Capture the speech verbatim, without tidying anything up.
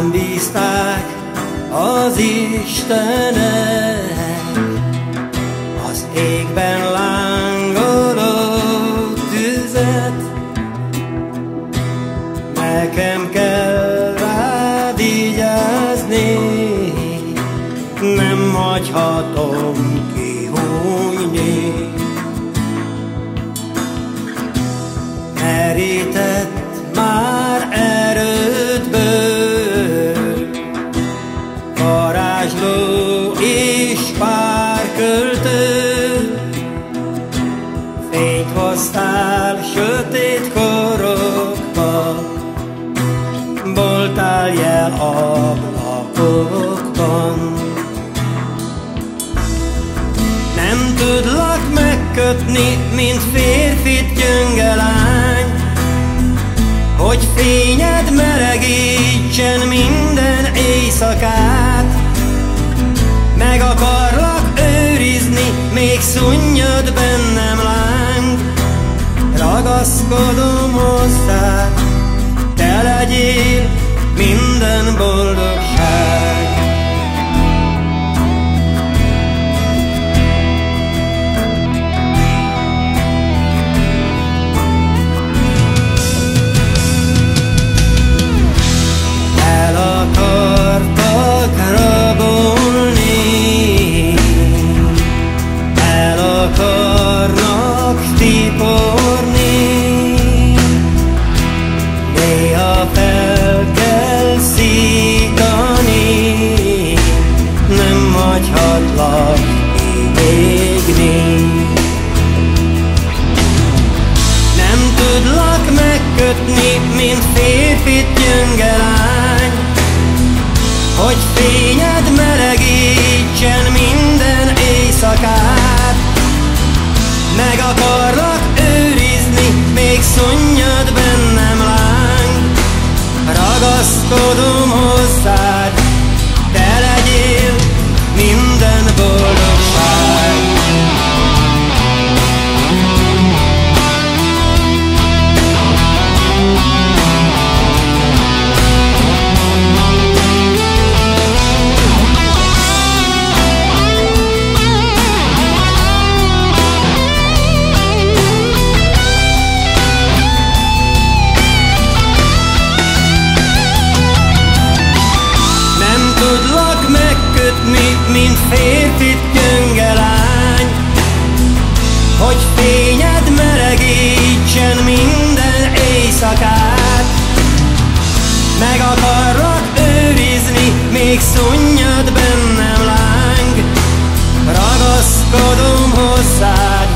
rám bízták az Istenek az égben lángoló tüzet. Nekem kell rád vigyázni, nem hagyhatom kihújni. Merített már erődből varázsló és párköltő, fényt hoztál sötét korokba, voltál jel ablakokban. Nem tudlak megkötni, mint férfit gyönge lány, hogy fényed melegítsen minden éjszakát. Meg akarlak őrizni, még szunnyad bennem láng. Ragaszkodom hozzád, te legyél minden boldogság. El akartak rabolni, el akarnak tiporni, néha fel kell szítani, nem hagyhatlak kiégni. Nem tudlak megkötni, mint férfit gyönge lány, hogy fényed melegítsen minden éjszakát. Meg akarlak őrizni, még szunnyad bennem láng. Ragaszkodom hozzád, te legyél minden boldogság. Mint férfit gyönge lány, hogy fényed melegítsen minden éjszakát. Meg akarlak őrizni, még szunnyad bennem láng. Ragaszkodom hozzád,